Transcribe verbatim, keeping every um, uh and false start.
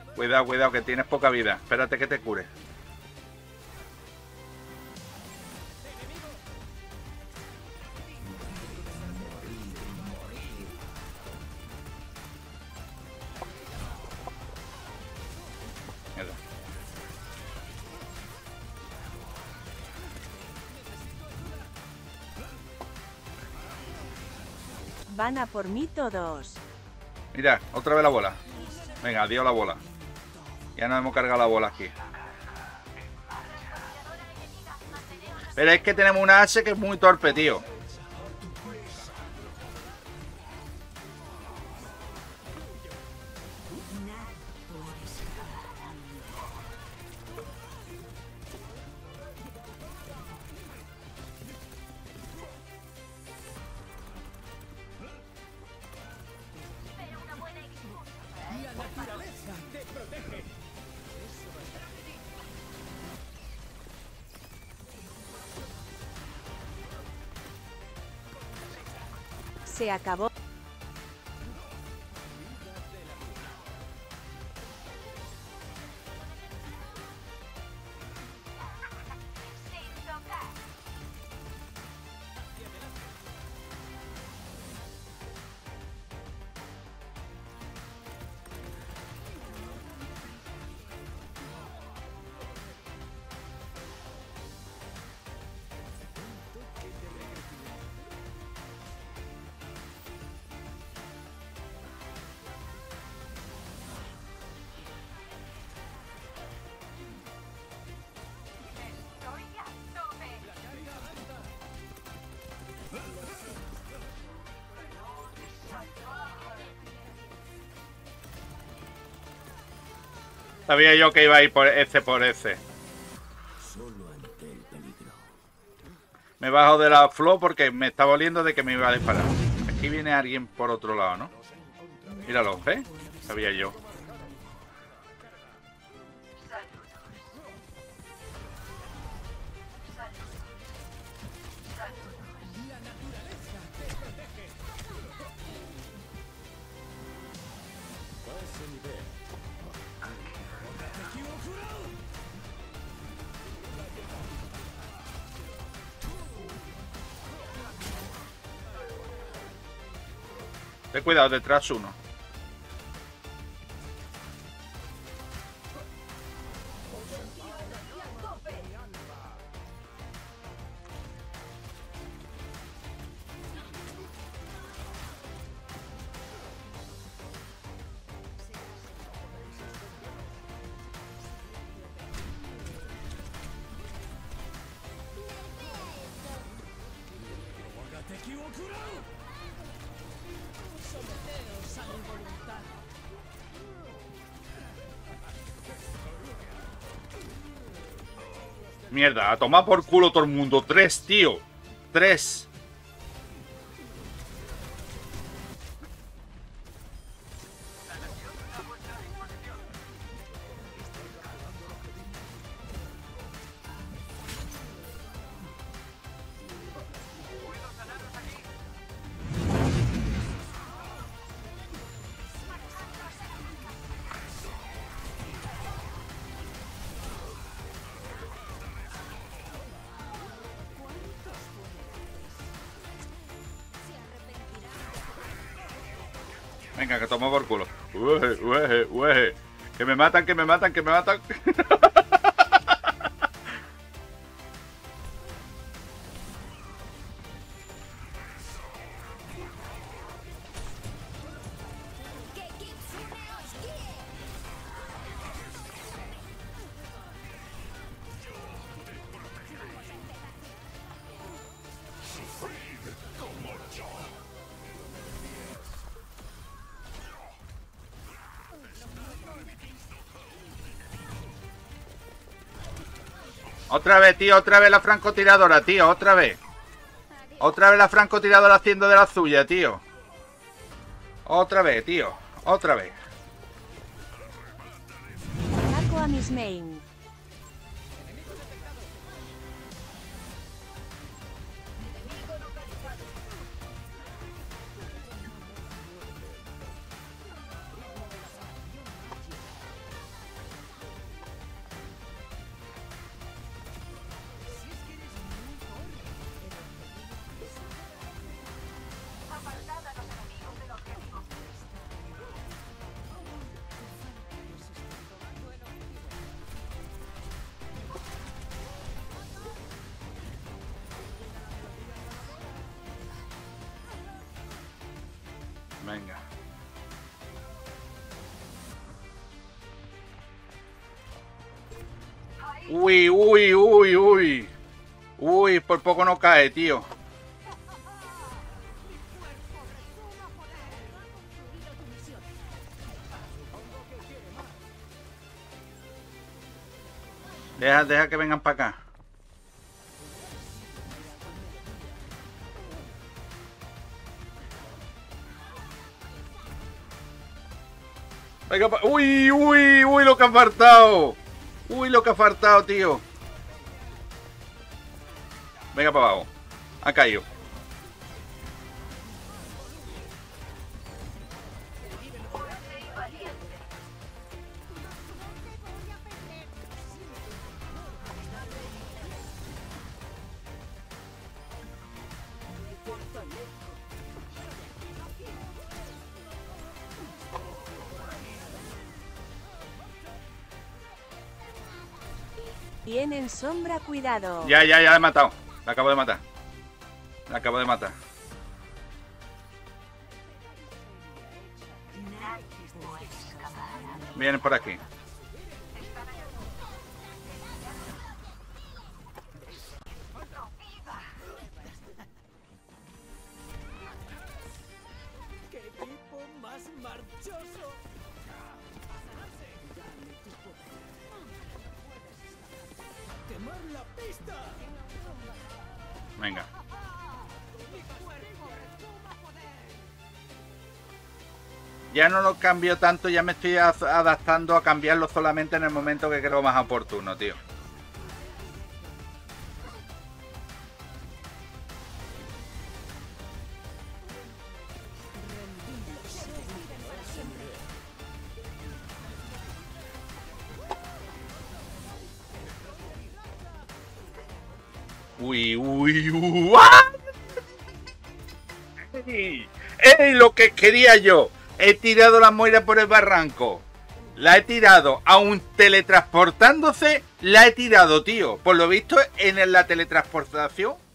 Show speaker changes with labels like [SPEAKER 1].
[SPEAKER 1] Cuidado, cuidado, que tienes poca vida. Espérate que te cure. Mierda.
[SPEAKER 2] Van a por mí todos.
[SPEAKER 1] Mira, otra vez la bola. Venga, adiós la bola. Ya nos hemos cargado la bola aquí. Pero es que tenemos una Ashe que es muy torpe, tío.
[SPEAKER 2] Se acabó.
[SPEAKER 1] Sabía yo que iba a ir por ese por ese. Me bajo de la flor porque me estaba oliendo de que me iba a disparar. Aquí viene alguien por otro lado, ¿no? Míralo, ¿ves? Sabía yo. Ten cuidado, detrás uno. Mierda, a tomar por culo todo el mundo. Tres, tío. Tres. Venga, que tomo por culo. Ueje, ueje, ueje. Que me matan, que me matan, que me matan. Otra vez, tío, otra vez la francotiradora, tío, otra vez. Otra vez la francotiradora haciendo de la suya, tío. Otra vez, tío, otra vez.
[SPEAKER 2] Saco a mis main.
[SPEAKER 1] Venga. Uy, uy, uy, uy. Uy, por poco no cae, tío. Deja, deja que vengan para acá. Venga pa... Uy, uy, uy, lo que ha faltado. Uy, lo que ha faltado, tío. Venga para abajo. Ha caído.
[SPEAKER 2] Tienen sombra, cuidado.
[SPEAKER 1] Ya, ya, ya la he matado. La acabo de matar. La acabo de matar. Vienen por aquí.
[SPEAKER 3] ¡Qué equipo más marchoso! ¡Quemar la pista!
[SPEAKER 1] Venga. Ya no lo cambio tanto, ya me estoy adaptando a cambiarlo solamente en el momento que creo más oportuno, tío. Uy, uy, uy. ¡Ah! ¡Ey! ¡Ey! Lo que quería yo. He tirado la Moira por el barranco. La he tirado, aún teletransportándose, la he tirado, tío. Por lo visto, en la teletransportación